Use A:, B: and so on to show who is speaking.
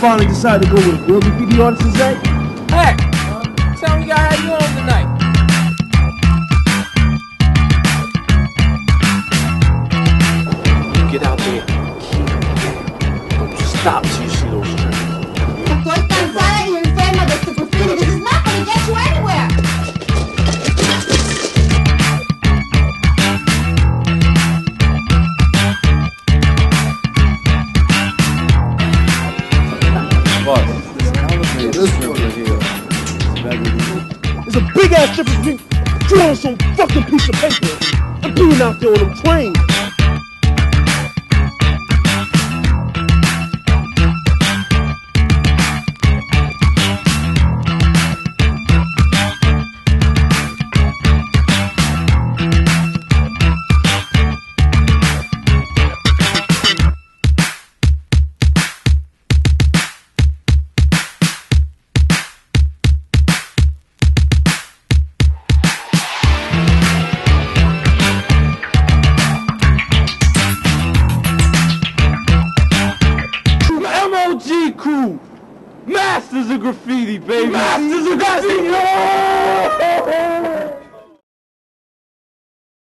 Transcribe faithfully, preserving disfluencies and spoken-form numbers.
A: finally decided to go with a real graffiti artist today?
B: Hey, tell me how you on tonight.
A: Get out there. Don't stop till you see those strings.
C: Estoy cansada y enferma de este graffiti. This is not going to get you anywhere.
A: There's a big ass difference between drawing some fucking piece of paper and being out there on them trains. M O G crew, masters of graffiti, baby. Masters of graffiti.